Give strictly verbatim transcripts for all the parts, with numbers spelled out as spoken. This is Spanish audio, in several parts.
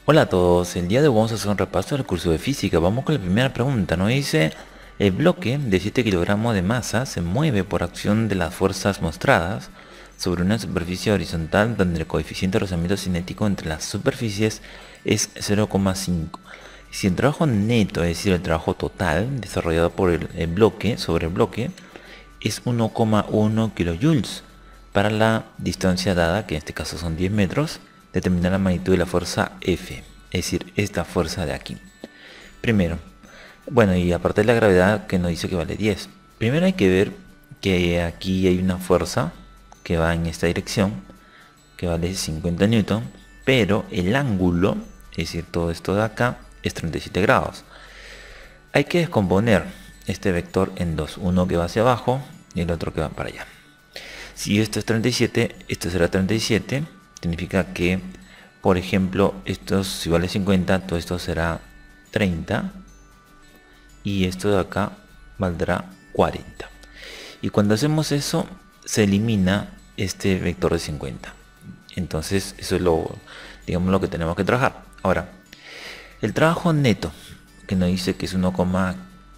Hola a todos, el día de hoy vamos a hacer un repaso del curso de física. Vamos con la primera pregunta. Nos dice: el bloque de siete kilogramos de masa se mueve por acción de las fuerzas mostradas sobre una superficie horizontal donde el coeficiente de rozamiento cinético entre las superficies es cero coma cinco. Si el trabajo neto, es decir, el trabajo total desarrollado por el, el bloque sobre el bloque, es uno coma uno kilojoules para la distancia dada, que en este caso son diez metros, determinar la magnitud de la fuerza F, es decir, esta fuerza de aquí. Primero, bueno, y aparte de la gravedad que nos dice que vale diez. Primero hay que ver que aquí hay una fuerza que va en esta dirección, que vale cincuenta newton, pero el ángulo, es decir, todo esto de acá, es treinta y siete grados. Hay que descomponer este vector en dos, uno que va hacia abajo y el otro que va para allá. Si esto es treinta y siete, esto será treinta y siete, significa que, por ejemplo, esto si vale cincuenta, todo esto será treinta y esto de acá valdrá cuarenta. Y cuando hacemos eso, se elimina este vector de cincuenta. Entonces, eso es lo, digamos, lo que tenemos que trabajar. Ahora, el trabajo neto, que nos dice que es uno coma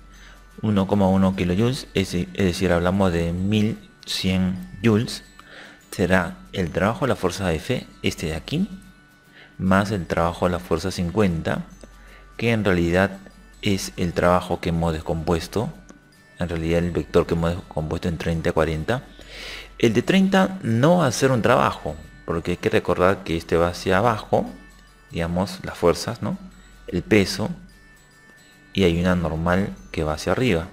uno kilojoules, es, es decir, hablamos de mil cien joules, será el trabajo de la fuerza F, este de aquí, más el trabajo de la fuerza cincuenta, que en realidad es el trabajo que hemos descompuesto, en realidad el vector que hemos descompuesto en treinta y cuarenta. El de treinta no va a ser un trabajo, porque hay que recordar que este va hacia abajo, digamos, las fuerzas, ¿no? El peso, y hay una normal que va hacia arriba.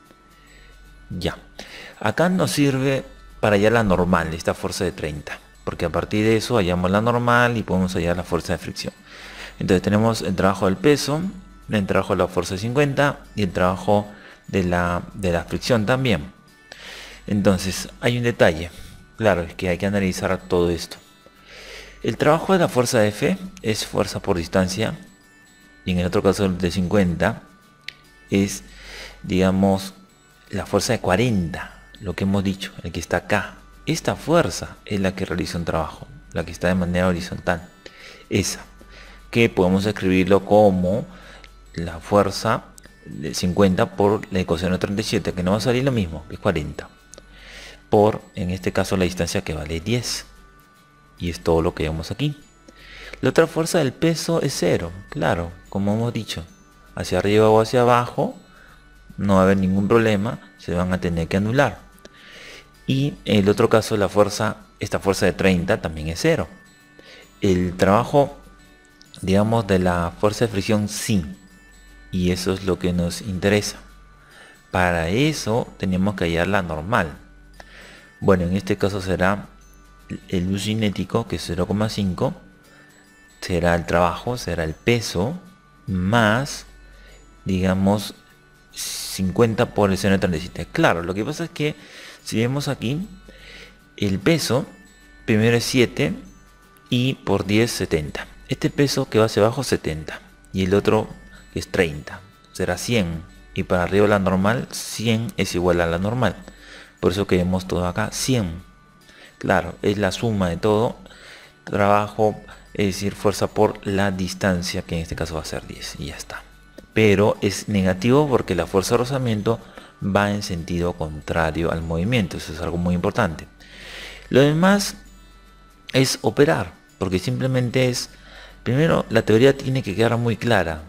Ya, acá nos sirve para hallar la normal, esta fuerza de treinta, porque a partir de eso hallamos la normal y podemos hallar la fuerza de fricción. Entonces tenemos el trabajo del peso, el trabajo de la fuerza de cincuenta y el trabajo de la, de la fricción también. Entonces hay un detalle, claro, es que hay que analizar todo esto. El trabajo de la fuerza F es fuerza por distancia, y en el otro caso de cincuenta es, digamos, la fuerza de cuarenta, lo que hemos dicho, el que está acá. Esta fuerza es la que realiza un trabajo, la que está de manera horizontal. Esa, que podemos escribirlo como la fuerza de cincuenta por la ecuación de treinta y siete, que no va a salir lo mismo, que es cuarenta, por, en este caso, la distancia, que vale diez. Y es todo lo que vemos aquí. La otra fuerza del peso es cero, claro, como hemos dicho, hacia arriba o hacia abajo no va a haber ningún problema, se van a tener que anular. Y en el otro caso, la fuerza, esta fuerza de treinta también es cero. El trabajo, digamos, de la fuerza de fricción sí, y eso es lo que nos interesa. Para eso tenemos que hallar la normal. Bueno, en este caso será el uso cinético, que es cero coma cinco, será el trabajo, será el peso, más, digamos, cincuenta por el seno de treinta y siete. Claro, lo que pasa es que si vemos aquí, el peso primero es siete y por diez, setenta. Este peso que va hacia abajo, setenta, y el otro, que es treinta, será cien, y para arriba la normal, cien es igual a la normal. Por eso que vemos todo acá, cien. Claro, es la suma de todo, trabajo, es decir, fuerza por la distancia, que en este caso va a ser diez, y ya está. Pero es negativo porque la fuerza de rozamiento va en sentido contrario al movimiento. Eso es algo muy importante. Lo demás es operar, porque simplemente es, primero, la teoría tiene que quedar muy clara,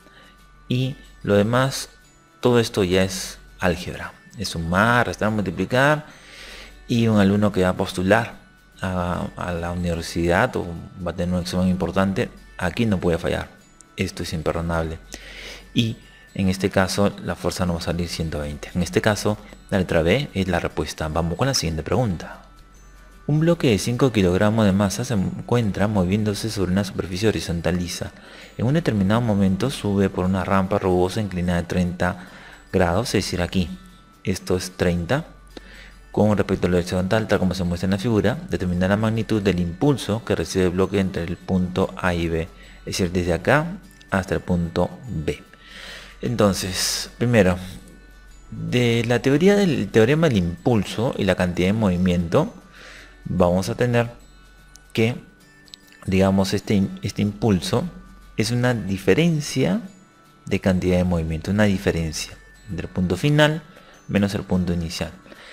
y lo demás, todo esto ya es álgebra, es sumar, restar, multiplicar, y un alumno que va a postular a, a la universidad o va a tener un examen importante, aquí no puede fallar. Esto es imperdonable. Y en este caso la fuerza no va a salir ciento veinte. En este caso la letra B es la respuesta. Vamos con la siguiente pregunta. Un bloque de cinco kilogramos de masa se encuentra moviéndose sobre una superficie horizontal lisa. En un determinado momento sube por una rampa rugosa inclinada de treinta grados, es decir, aquí. Esto es treinta. Con respecto a la horizontal, tal como se muestra en la figura, determinar la magnitud del impulso que recibe el bloque entre el punto A y B. Es decir, desde acá hasta el punto B. Entonces, primero, de la teoría del teorema del impulso y la cantidad de movimiento, vamos a tener que, digamos, este, este impulso es una diferencia de cantidad de movimiento, una diferencia entre el punto final menos el punto inicial.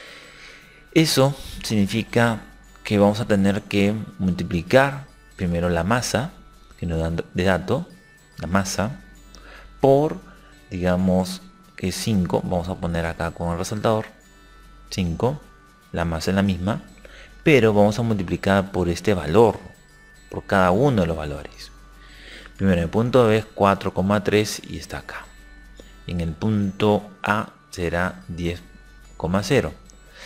Eso significa que vamos a tener que multiplicar primero la masa que nos dan de dato, la masa, por, digamos que cinco, vamos a poner acá con el resaltador, cinco, la masa es la misma, pero vamos a multiplicar por este valor, por cada uno de los valores. Primero en el punto B es cuatro coma tres y está acá. En el punto A será diez coma cero.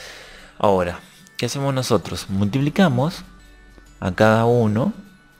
Ahora, ¿qué hacemos nosotros? Multiplicamos a cada uno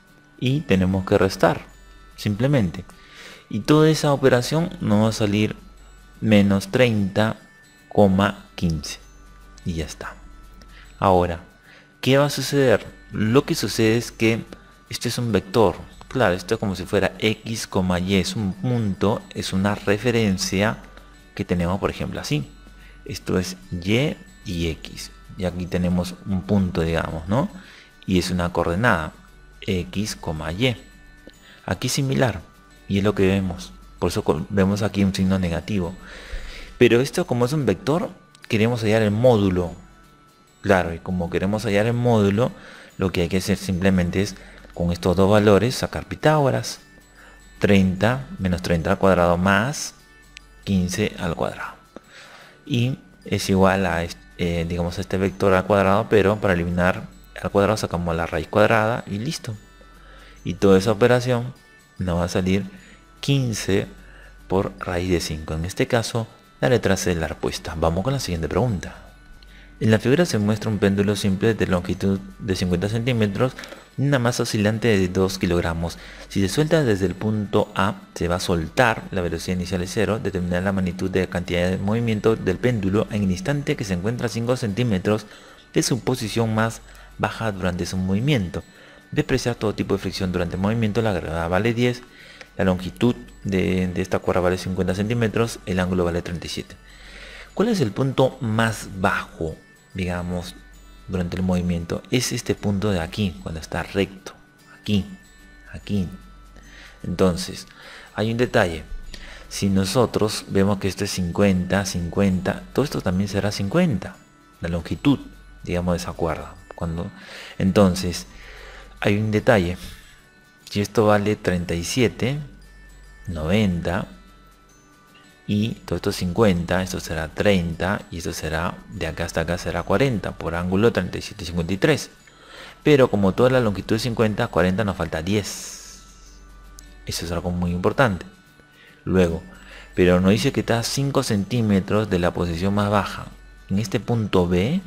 y tenemos que restar, simplemente. Y toda esa operación nos va a salir menos treinta coma quince. Y ya está. Ahora, ¿qué va a suceder? Lo que sucede es que este es un vector. Claro, esto es como si fuera x, y, es un punto, es una referencia que tenemos, por ejemplo, así. Esto es y y x. Y aquí tenemos un punto, digamos, ¿no? Y es una coordenada, x, y. Aquí similar, y es lo que vemos. Por eso vemos aquí un signo negativo. Pero esto, como es un vector, queremos hallar el módulo. Claro, y como queremos hallar el módulo, lo que hay que hacer simplemente es, con estos dos valores, sacar Pitágoras. treinta menos treinta al cuadrado más quince al cuadrado. Y es igual a, eh, digamos, a este vector al cuadrado, pero para eliminar al cuadrado sacamos la raíz cuadrada y listo. Y toda esa operación nos va a salir quince por raíz de cinco. En este caso, la letra C es la respuesta. Vamos con la siguiente pregunta. En la figura se muestra un péndulo simple de longitud de cincuenta centímetros y una masa oscilante de dos kilogramos. Si se suelta desde el punto A, se va a soltar, la velocidad inicial es cero, determinar la magnitud de la cantidad de movimiento del péndulo en el instante que se encuentra a cinco centímetros de su posición más baja durante su movimiento. Despreciar todo tipo de fricción durante el movimiento, la gravedad vale diez, la longitud de, de esta cuerda vale cincuenta centímetros, el ángulo vale treinta y siete. ¿Cuál es el punto más bajo, digamos, durante el movimiento? Es este punto de aquí, cuando está recto, aquí, aquí. Entonces, hay un detalle. Si nosotros vemos que esto es cincuenta, cincuenta, todo esto también será cincuenta, la longitud, digamos, de esa cuerda. Cuando, entonces, hay un detalle. Si esto vale treinta y siete, noventa, y todo esto es cincuenta, esto será treinta, y esto será, de acá hasta acá será cuarenta, por ángulo treinta y siete, cincuenta y tres. Pero como toda la longitud es cincuenta, cuarenta nos falta diez. Eso es algo muy importante. Luego, pero nos dice que está a cinco centímetros de la posición más baja. En este punto B,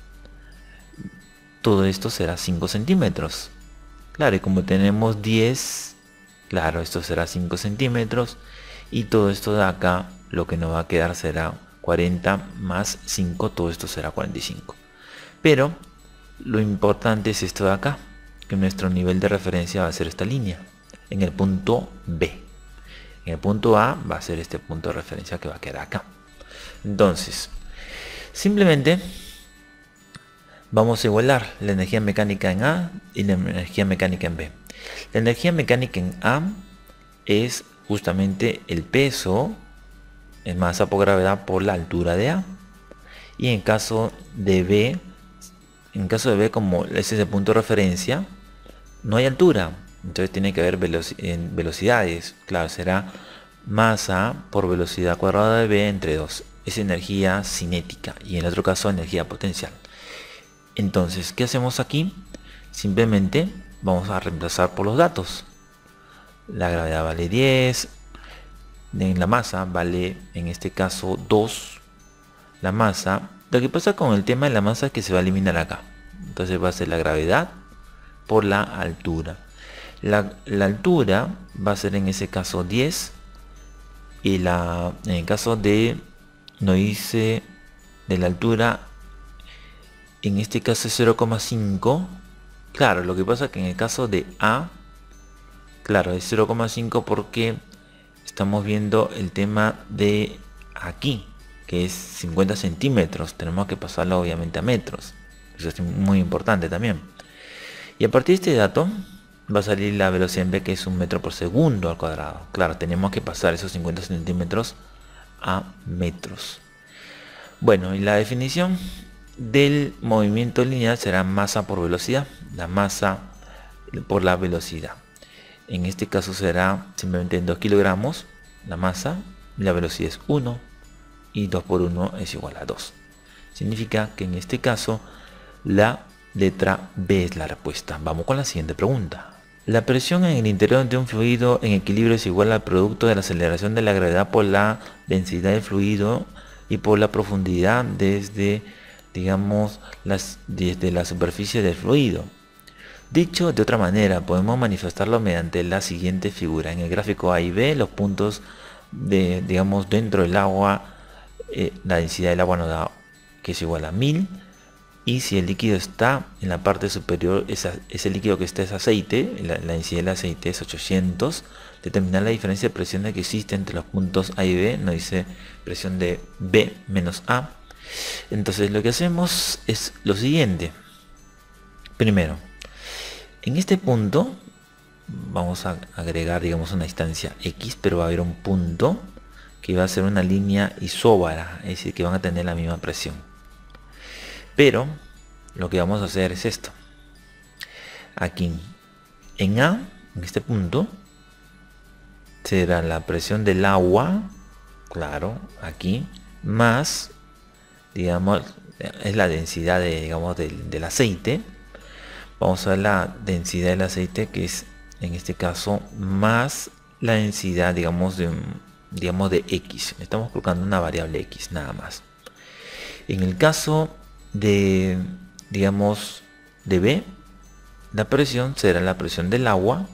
todo esto será cinco centímetros. Claro, y como tenemos diez, claro, esto será cinco centímetros. Y todo esto de acá, lo que nos va a quedar será cuarenta más cinco, todo esto será cuarenta y cinco. Pero lo importante es esto de acá, que nuestro nivel de referencia va a ser esta línea, en el punto B. En el punto A va a ser este punto de referencia que va a quedar acá. Entonces, simplemente vamos a igualar la energía mecánica en A y la energía mecánica en B. La energía mecánica en A es justamente el peso en masa por gravedad por la altura de A. Y en caso de B, en caso de B, como ese es el punto de referencia, no hay altura. Entonces tiene que haber veloci en velocidades. Claro, será masa por velocidad cuadrada de B entre dos. Es energía cinética y en el otro caso energía potencial. Entonces, ¿qué hacemos aquí? Simplemente vamos a reemplazar por los datos. La gravedad vale diez, en la masa vale en este caso dos, la masa. Lo que pasa con el tema de la masa es que se va a eliminar acá, entonces va a ser la gravedad por la altura. La, la altura va a ser en ese caso diez y la, en el caso de, no dice de la altura, en este caso es cero coma cinco. Claro, lo que pasa es que en el caso de A, claro, es cero coma cinco porque estamos viendo el tema de aquí, que es cincuenta centímetros. Tenemos que pasarlo obviamente a metros. Eso es muy importante también. Y a partir de este dato, va a salir la velocidad en B, que es un metro por segundo al cuadrado. Claro, tenemos que pasar esos cincuenta centímetros a metros. Bueno, y la definición del movimiento lineal será masa por velocidad. La masa por la velocidad. En este caso será simplemente en dos kilogramos la masa. La velocidad es uno. Y dos por uno es igual a dos. Significa que en este caso la letra B es la respuesta. Vamos con la siguiente pregunta. La presión en el interior de un fluido en equilibrio es igual al producto de la aceleración de la gravedad por la densidad del fluido y por la profundidad desde, digamos, las, desde la superficie del fluido. Dicho de otra manera, podemos manifestarlo mediante la siguiente figura. En el gráfico A y B, los puntos de, digamos, dentro del agua, eh, la densidad del agua nos da que es igual a mil. Y si el líquido está en la parte superior, esa, ese líquido que está es aceite, la, la densidad del aceite es ochocientos. Determinar la diferencia de presiones que existe entre los puntos A y B, nos dice presión de B menos A. Entonces lo que hacemos es lo siguiente. Primero, en este punto vamos a agregar, digamos, una distancia X, pero va a haber un punto que va a ser una línea isóbara, es decir, que van a tener la misma presión. Pero lo que vamos a hacer es esto. Aquí en A, en este punto, será la presión del agua, claro, aquí, más, digamos, es la densidad de, digamos, del, del aceite. Vamos a ver la densidad del aceite, que es en este caso más la densidad, digamos, de, digamos, de X. Estamos colocando una variable X, nada más. En el caso de, digamos, de B, la presión será la presión del agua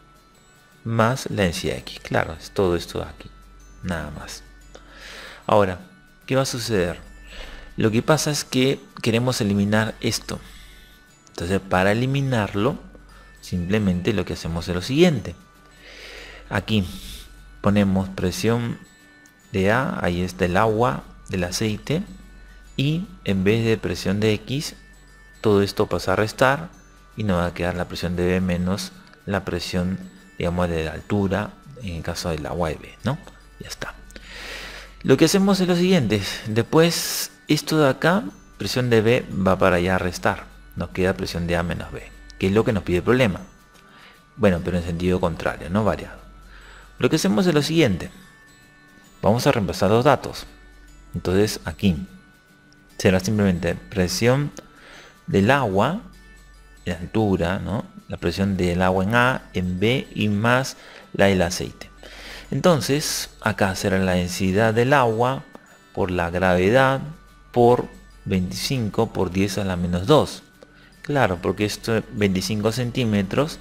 más la densidad X. Claro, es todo esto de aquí, nada más. Ahora, ¿qué va a suceder? Lo que pasa es que queremos eliminar esto. Entonces, para eliminarlo, simplemente lo que hacemos es lo siguiente. Aquí ponemos presión de A, ahí está el agua del aceite, y en vez de presión de X, todo esto pasa a restar y nos va a quedar la presión de B menos la presión, digamos, de la altura en el caso del agua de B, ¿no? Ya está. Lo que hacemos es lo siguiente. Después esto de acá, presión de B va para allá a restar. Nos queda presión de A menos B, que es lo que nos pide el problema. Bueno, pero en sentido contrario, no variado. Lo que hacemos es lo siguiente. Vamos a reemplazar los datos. Entonces aquí será simplemente presión del agua, la altura, ¿no? La presión del agua en A, en B y más la del aceite. Entonces acá será la densidad del agua por la gravedad por veinticinco por diez a la menos dos. Claro, porque esto es veinticinco centímetros,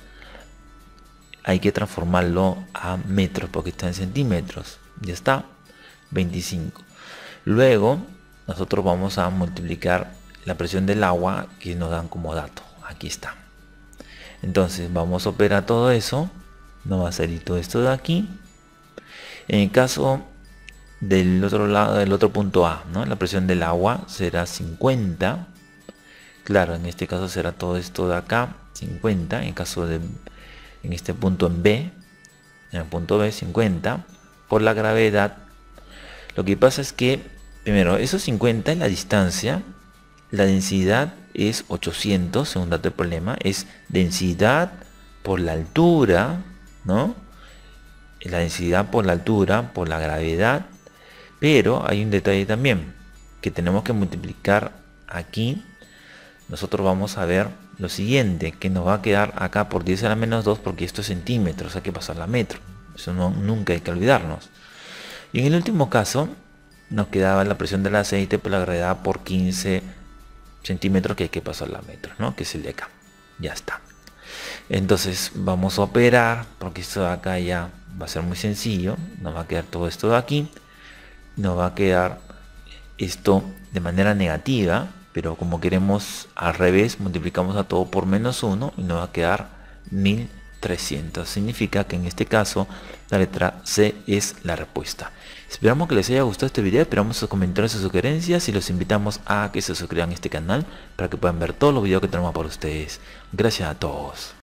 hay que transformarlo a metros porque está en centímetros. Ya está, veinticinco. Luego nosotros vamos a multiplicar la presión del agua que nos dan como dato. Aquí está. Entonces vamos a operar todo eso. Nos va a salir todo esto de aquí. En el caso del otro lado, del otro punto A, ¿no? La presión del agua será cincuenta. Claro, en este caso será todo esto de acá, cincuenta. En el caso de, en este punto en B, en el punto B, cincuenta. Por la gravedad. Lo que pasa es que, primero, esos cincuenta es la distancia. La densidad es ochocientos, según dato del problema. Es densidad por la altura, ¿no? La densidad por la altura, por la gravedad. Pero hay un detalle también, que tenemos que multiplicar aquí. Nosotros vamos a ver lo siguiente, que nos va a quedar acá por diez a la menos dos, porque esto es centímetros, hay que pasarla a metro. Eso no, nunca hay que olvidarnos. Y en el último caso, nos quedaba la presión del aceite por la gravedad por quince centímetros, que hay que pasarla a metros, ¿no? Que es el de acá. Ya está. Entonces vamos a operar, porque esto de acá ya va a ser muy sencillo. Nos va a quedar todo esto de aquí. Nos va a quedar esto de manera negativa, pero como queremos al revés, multiplicamos a todo por menos uno y nos va a quedar mil trescientos. Significa que en este caso la letra C es la respuesta. Esperamos que les haya gustado este video, esperamos sus comentarios y sugerencias y los invitamos a que se suscriban a este canal para que puedan ver todos los videos que tenemos para ustedes. Gracias a todos.